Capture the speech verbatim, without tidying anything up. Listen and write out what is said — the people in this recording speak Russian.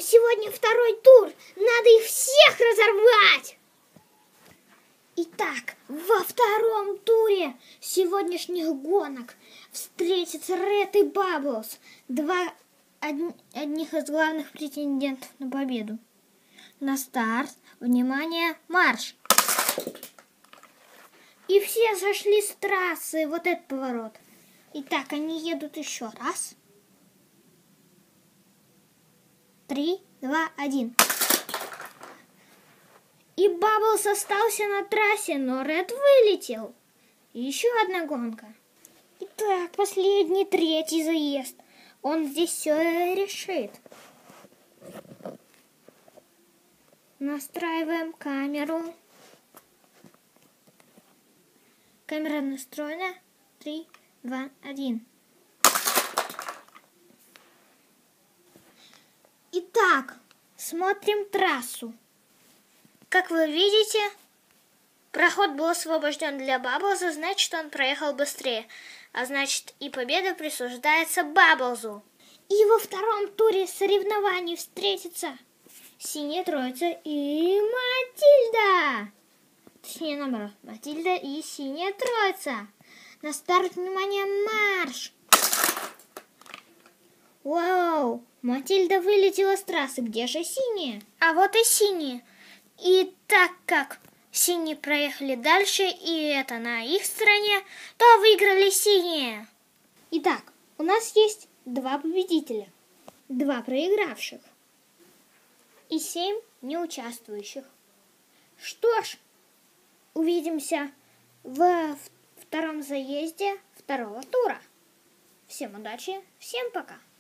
сегодня второй тур. Надо их всех разорвать. Итак, во втором туре сегодняшних гонок встретятся Ред и Бабблс, два од- одних из главных претендентов на победу. На старт, внимание, марш! И все сошли с трассы, вот этот поворот. Итак, они едут еще раз. Три, два, один. И Бабблс остался на трассе, но Ред вылетел. Еще одна гонка. Итак, последний, третий заезд. Он здесь все решит. Настраиваем камеру. Камера настроена. Три, два, один. Итак, смотрим трассу. Как вы видите, проход был освобожден для Бабблса, значит, он проехал быстрее. А значит, и победа присуждается Бабблсу. И во втором туре соревнований встретятся Синяя Троица и Матильда. Точнее, наоборот, Матильда и Синяя Троица. На старт, внимание, марш! Вау! Матильда вылетела с трассы. Где же синяя? А вот и синие. И так как синие проехали дальше, и это на их стороне, то выиграли синие. Итак, у нас есть два победителя, два проигравших и семь неучаствующих. Что ж, увидимся во втором заезде второго тура. Всем удачи, всем пока!